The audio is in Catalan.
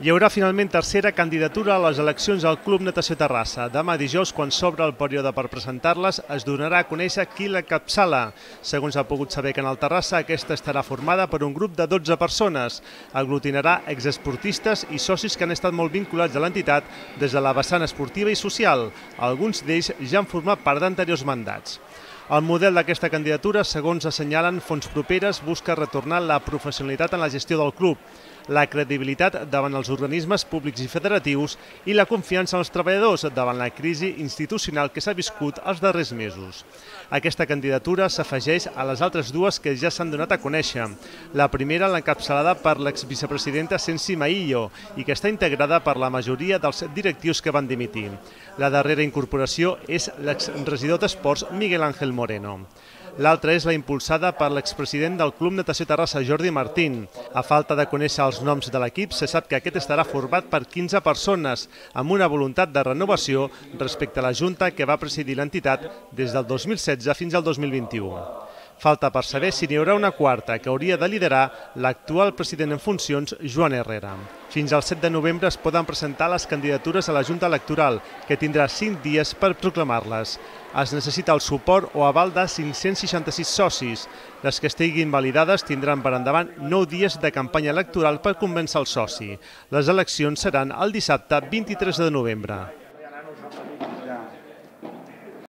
Hi haurà finalment tercera candidatura a les eleccions al Club Natació Terrassa. Demà dijous, quan s'obre el període per presentar-les, es donarà a conèixer qui l'encapçala. Segons ha pogut saber Canal Terrassa, aquesta estarà formada per un grup de 12 persones. Aglutinarà exesportistes i socis que han estat molt vinculats a l'entitat des de la vessant esportiva i social. Alguns d'ells ja han format part d'anteriors mandats. El model d'aquesta candidatura, segons assenyalen fonts properes, busca retornar la professionalitat en la gestió del club, la credibilitat davant els organismes públics i federatius i la confiança en els treballadors davant la crisi institucional que s'ha viscut els darrers mesos. Aquesta candidatura s'afegeix a les altres dues que ja s'han donat a conèixer. La primera, l'encapçalada per l'exvicepresidenta Sensi Maillo i que està integrada per la majoria dels directius que van dimitir. La darrera incorporació és l'exregidor d'Esports Miguel Ángel Moreno. L'altra és la impulsada per l'expresident del Club Natació Terrassa, Jordi Martín. A falta de conèixer els noms de l'equip, se sap que aquest estarà format per 15 persones, amb una voluntat de renovació respecte a la Junta que va presidir l'entitat des del 2016 fins al 2021. Falta per saber si n'hi haurà una quarta, que hauria de liderar l'actual president en funcions, Joan Herrera. Fins al 7 de novembre es poden presentar les candidatures a la Junta Electoral, que tindrà 5 dies per proclamar-les. Es necessita el suport o aval de 566 socis. Les que estiguin validades tindran per endavant 9 dies de campanya electoral per convèncer el soci. Les eleccions seran el dissabte 23 de novembre.